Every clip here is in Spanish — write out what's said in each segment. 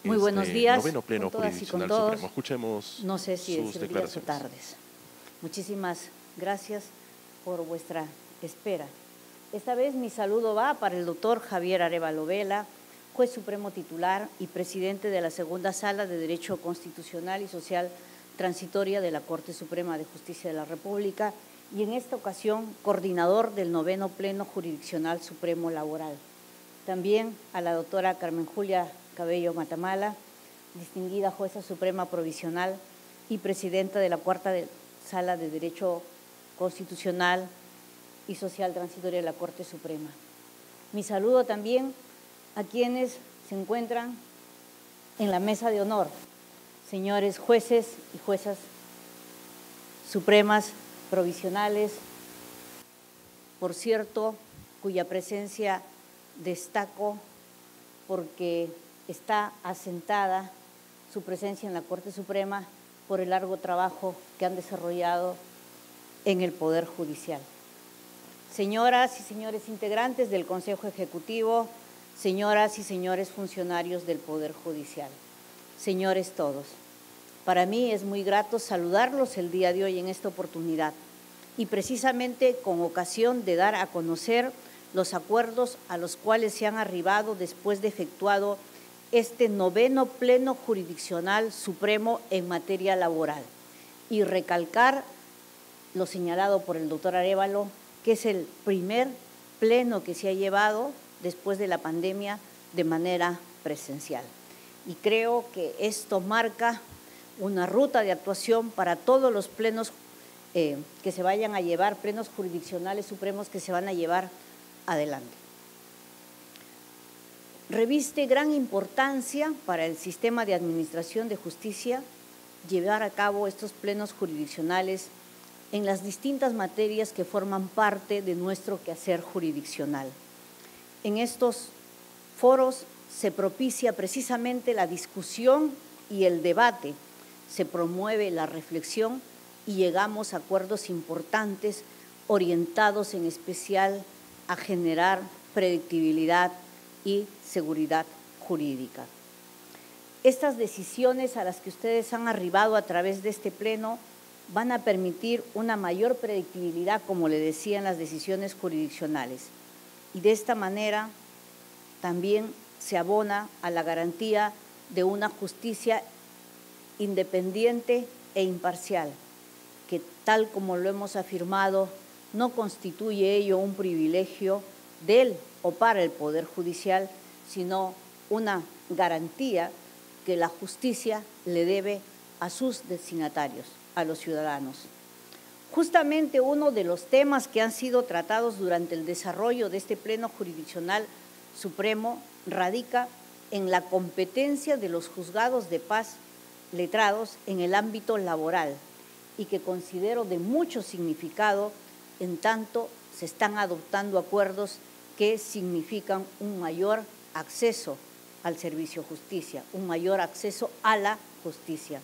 Muy buenos días noveno pleno con todas y con jurisdiccional todos. supremo. Escuchemos No sé si sus es días o declaraciones. tardes. Muchísimas gracias por vuestra espera. Esta vez mi saludo va para el doctor Javier Arévalo Vela, juez supremo titular y presidente de la Segunda Sala de Derecho Constitucional y Social Transitoria de la Corte Suprema de Justicia de la República y en esta ocasión coordinador del noveno Pleno Jurisdiccional Supremo Laboral. También a la doctora Carmen Julia Cabello Matamala, distinguida jueza suprema provisional y presidenta de la Cuarta Sala de Derecho Constitucional y Social Transitoria de la Corte Suprema. Mi saludo también a quienes se encuentran en la mesa de honor, señores jueces y juezas supremas provisionales, por cierto, cuya presencia destaco porque está asentada su presencia en la Corte Suprema por el largo trabajo que han desarrollado en el Poder Judicial. Señoras y señores integrantes del Consejo Ejecutivo, señoras y señores funcionarios del Poder Judicial, señores todos, para mí es muy grato saludarlos el día de hoy en esta oportunidad y precisamente con ocasión de dar a conocer los acuerdos a los cuales se han arribado después de efectuado este noveno Pleno Jurisdiccional Supremo en materia laboral y recalcar lo señalado por el doctor Arévalo, que es el primer pleno que se ha llevado después de la pandemia de manera presencial. Y creo que esto marca una ruta de actuación para todos los plenos que se vayan a llevar, plenos jurisdiccionales supremos que se van a llevar adelante. Reviste gran importancia para el sistema de administración de justicia llevar a cabo estos plenos jurisdiccionales en las distintas materias que forman parte de nuestro quehacer jurisdiccional. En estos foros se propicia precisamente la discusión y el debate, se promueve la reflexión y llegamos a acuerdos importantes orientados en especial a generar predictibilidad y seguridad jurídica. Estas decisiones a las que ustedes han arribado a través de este pleno van a permitir una mayor predictibilidad, como le decía, en las decisiones jurisdiccionales. Y de esta manera también se abona a la garantía de una justicia independiente e imparcial, que tal como lo hemos afirmado, no constituye ello un privilegio del o para el Poder Judicial, sino una garantía que la justicia le debe a sus destinatarios, a los ciudadanos. Justamente uno de los temas que han sido tratados durante el desarrollo de este Pleno Jurisdiccional Supremo radica en la competencia de los juzgados de paz letrados en el ámbito laboral y que considero de mucho significado en tanto se están adoptando acuerdos que significan un mayor acceso al servicio justicia, un mayor acceso a la justicia.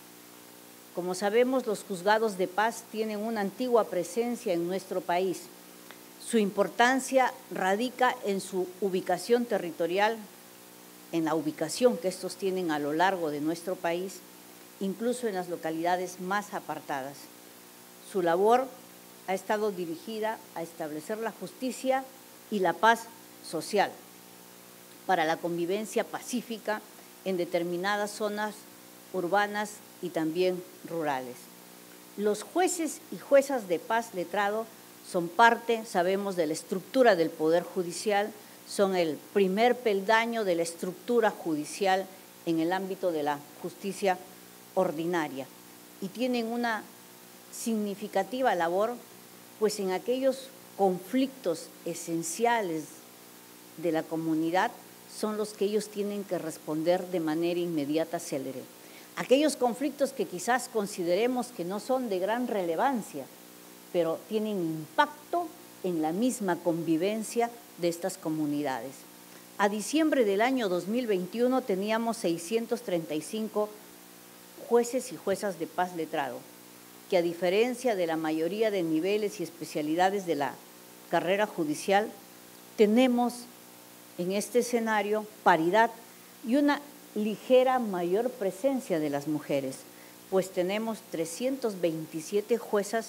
Como sabemos, los juzgados de paz tienen una antigua presencia en nuestro país. Su importancia radica en su ubicación territorial, en la ubicación que estos tienen a lo largo de nuestro país, incluso en las localidades más apartadas. Su labor ha estado dirigida a establecer la justicia y la paz social para la convivencia pacífica en determinadas zonas urbanas y también rurales. Los jueces y juezas de paz letrado son parte, sabemos, de la estructura del Poder Judicial, son el primer peldaño de la estructura judicial en el ámbito de la justicia ordinaria y tienen una significativa labor, pues en aquellos conflictos esenciales de la comunidad son los que ellos tienen que responder de manera inmediata, célere. Aquellos conflictos que quizás consideremos que no son de gran relevancia, pero tienen impacto en la misma convivencia de estas comunidades. A diciembre del año 2021 teníamos 635 jueces y juezas de paz letrado, que a diferencia de la mayoría de niveles y especialidades de la carrera judicial, tenemos en este escenario paridad y una ligera mayor presencia de las mujeres, pues tenemos 327 juezas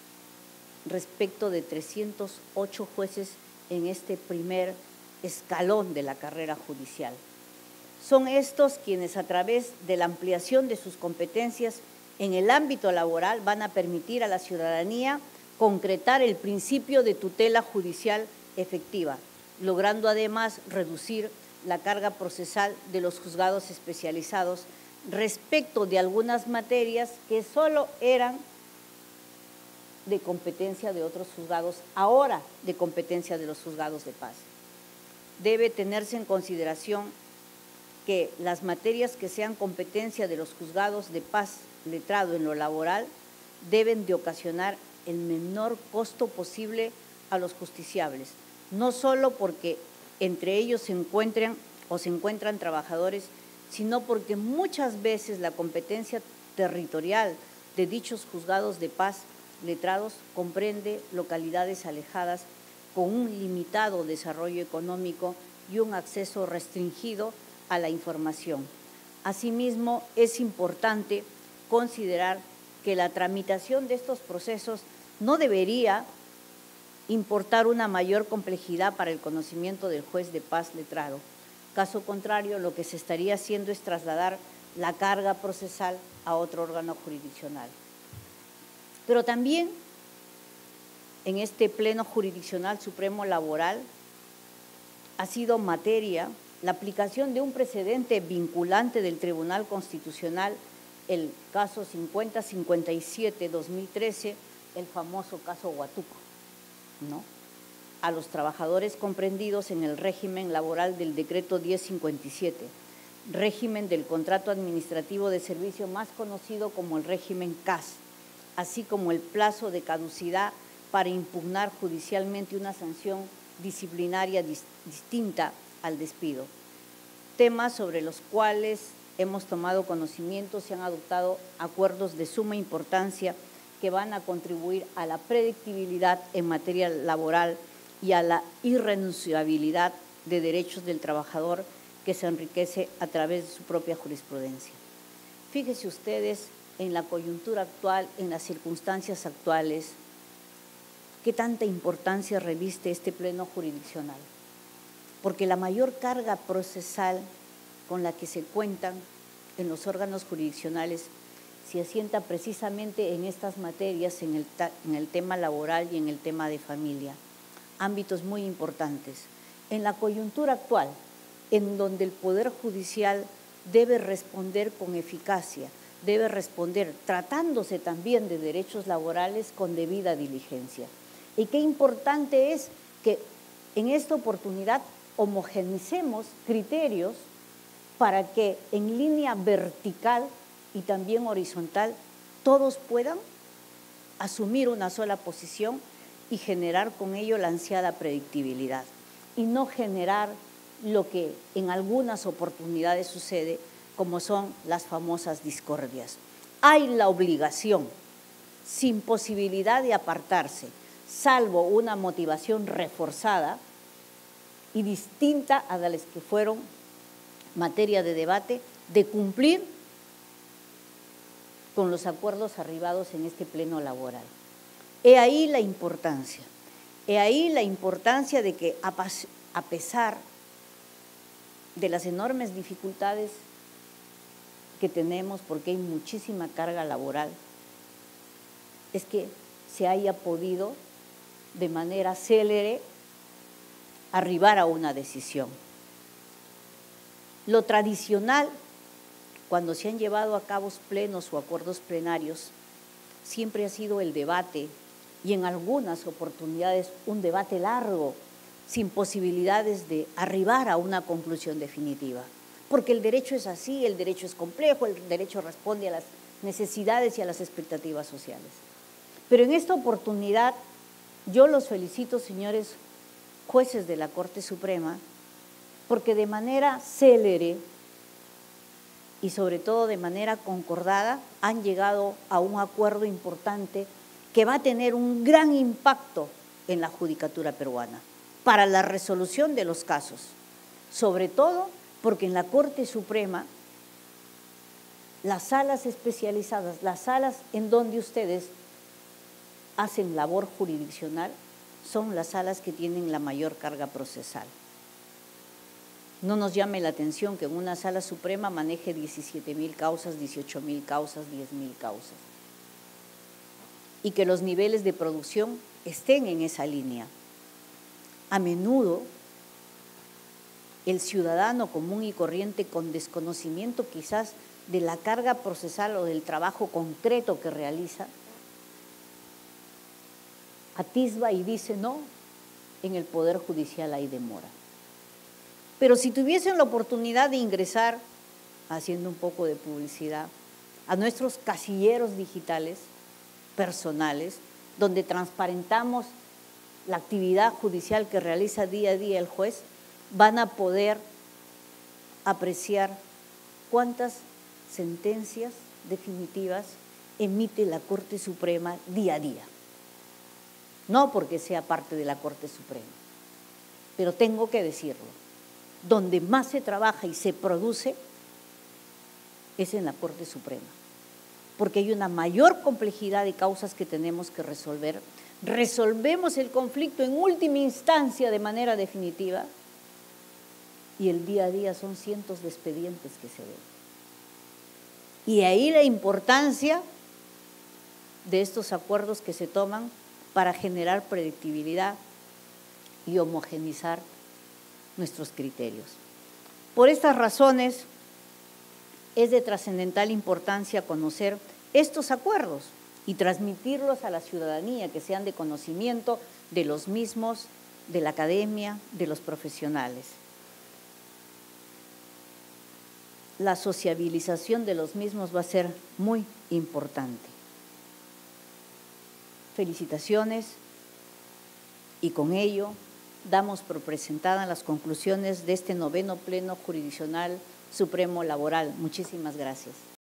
respecto de 308 jueces en este primer escalón de la carrera judicial. Son estos quienes, a través de la ampliación de sus competencias en el ámbito laboral, van a permitir a la ciudadanía concretar el principio de tutela judicial efectiva, logrando además reducir la carga procesal de los juzgados especializados respecto de algunas materias que solo eran de competencia de otros juzgados, ahora de competencia de los juzgados de paz. Debe tenerse en consideración que las materias que sean competencia de los juzgados de paz letrado en lo laboral deben de ocasionar el menor costo posible a los justiciables, no solo porque entre ellos se encuentran trabajadores, sino porque muchas veces la competencia territorial de dichos juzgados de paz letrados comprende localidades alejadas con un limitado desarrollo económico y un acceso restringido a la información. Asimismo, es importante considerar que la tramitación de estos procesos no debería importar una mayor complejidad para el conocimiento del juez de paz letrado. Caso contrario, lo que se estaría haciendo es trasladar la carga procesal a otro órgano jurisdiccional. Pero también en este Pleno Jurisdiccional Supremo Laboral ha sido materia la aplicación de un precedente vinculante del Tribunal Constitucional, el caso 5057-2013, el famoso caso Huatuco, ¿no?, a los trabajadores comprendidos en el régimen laboral del Decreto 1057, régimen del contrato administrativo de servicio más conocido como el régimen CAS, así como el plazo de caducidad para impugnar judicialmente una sanción disciplinaria distinta al despido, temas sobre los cuales hemos tomado conocimiento. Se han adoptado acuerdos de suma importancia que van a contribuir a la predictibilidad en materia laboral y a la irrenunciabilidad de derechos del trabajador, que se enriquece a través de su propia jurisprudencia. Fíjense ustedes en la coyuntura actual, en las circunstancias actuales, qué tanta importancia reviste este pleno jurisdiccional, porque la mayor carga procesal con la que se cuentan en los órganos jurisdiccionales se asienta precisamente en estas materias, en el tema laboral y en el tema de familia, ámbitos muy importantes. En la coyuntura actual, en donde el Poder Judicial debe responder con eficacia, debe responder tratándose también de derechos laborales con debida diligencia. Y qué importante es que en esta oportunidad homogeneicemos criterios para que en línea vertical y también horizontal todos puedan asumir una sola posición y generar con ello la ansiada predictibilidad, y no generar lo que en algunas oportunidades sucede, como son las famosas discordias. Hay la obligación, sin posibilidad de apartarse, salvo una motivación reforzada y distinta a las que fueron materia de debate, de cumplir con los acuerdos arribados en este pleno laboral. He ahí la importancia de que a pesar de las enormes dificultades que tenemos, porque hay muchísima carga laboral, es que se haya podido de manera célere arribar a una decisión. Lo tradicional, cuando se han llevado a cabo plenos o acuerdos plenarios, siempre ha sido el debate, y en algunas oportunidades un debate largo, sin posibilidades de arribar a una conclusión definitiva. Porque el derecho es así, el derecho es complejo, el derecho responde a las necesidades y a las expectativas sociales. Pero en esta oportunidad yo los felicito, señores jueces de la Corte Suprema, porque de manera célere y sobre todo de manera concordada han llegado a un acuerdo importante que va a tener un gran impacto en la judicatura peruana para la resolución de los casos, sobre todo porque en la Corte Suprema, las salas especializadas, las salas en donde ustedes hacen labor jurisdiccional, son las salas que tienen la mayor carga procesal. No nos llame la atención que en una sala suprema maneje 17.000 causas, 18.000 causas, 10.000 causas. Y que los niveles de producción estén en esa línea. A menudo, el ciudadano común y corriente con desconocimiento quizás de la carga procesal o del trabajo concreto que realiza, atisba y dice no, en el Poder Judicial hay demora. Pero si tuviesen la oportunidad de ingresar, haciendo un poco de publicidad, a nuestros casilleros digitales personales, donde transparentamos la actividad judicial que realiza día a día el juez, van a poder apreciar cuántas sentencias definitivas emite la Corte Suprema día a día. No porque sea parte de la Corte Suprema, pero tengo que decirlo, donde más se trabaja y se produce es en la Corte Suprema, porque hay una mayor complejidad de causas que tenemos que resolver. Resolvemos el conflicto en última instancia de manera definitiva y el día a día son cientos de expedientes que se ven. Y ahí la importancia de estos acuerdos que se toman para generar predictibilidad y homogeneizar nuestros criterios. Por estas razones, es de trascendental importancia conocer estos acuerdos y transmitirlos a la ciudadanía, que sean de conocimiento de los mismos, de la academia, de los profesionales. La sociabilización de los mismos va a ser muy importante. Felicitaciones y con ello damos por presentadas las conclusiones de este 9º Pleno Jurisdiccional Supremo Laboral. Muchísimas gracias.